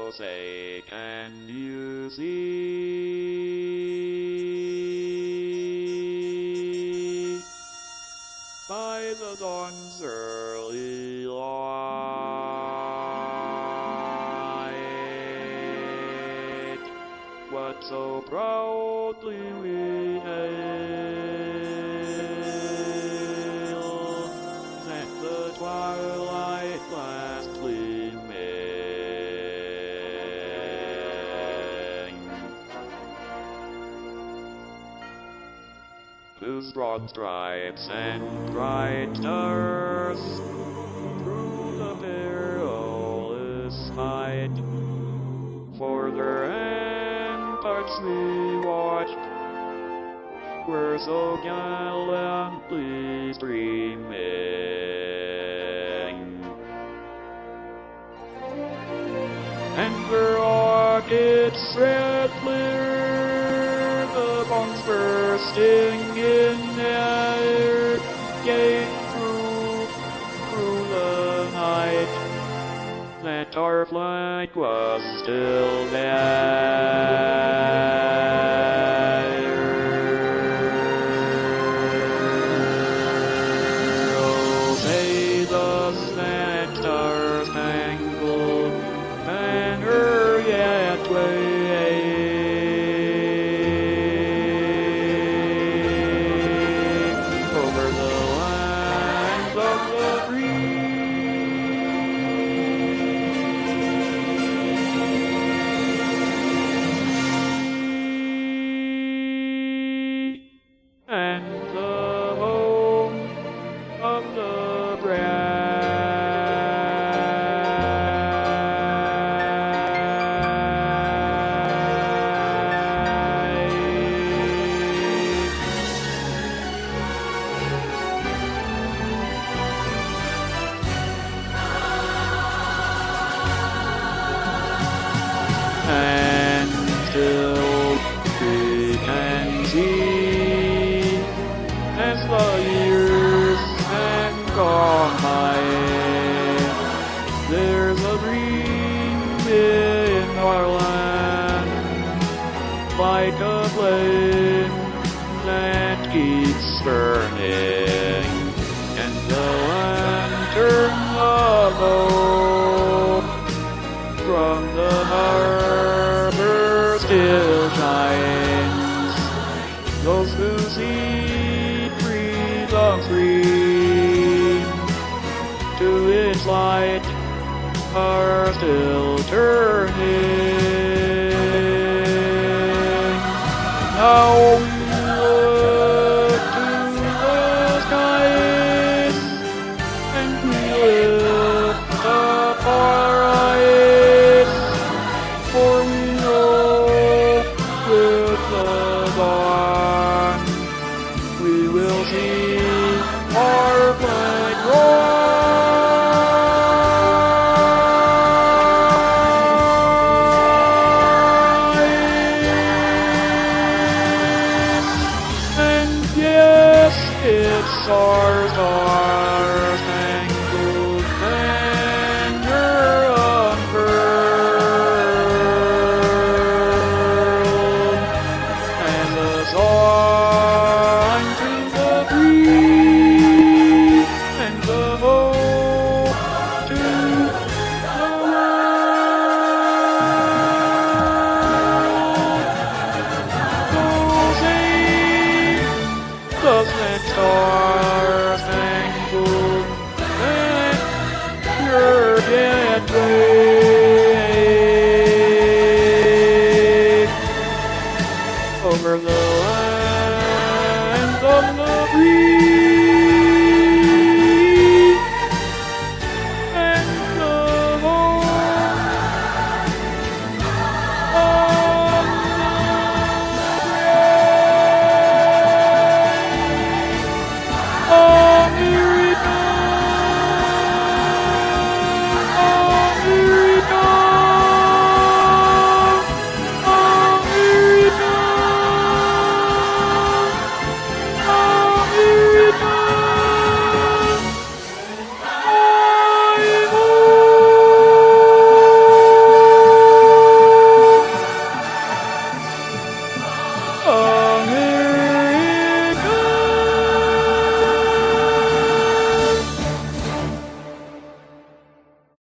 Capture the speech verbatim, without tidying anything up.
Oh, say, can you see by the dawn's early light what so proudly we hailed, that the twilight last gleaming, whose broad stripes and bright stars through the perilous fight for their ramparts we watched were so gallantly streaming, and their rockets red clear, the bombs bursting in the air, gave through, through the night, that our flight was still there. Oh, say does that star-spangled banner yet wave over the lands of the free? And the home of the brave. And still we can see, as the years have gone by, there's a dream in our land, like a flame that keeps burning, and the lantern of hope from the harbor still shines. Those who see freedom's dream to its light are still turning.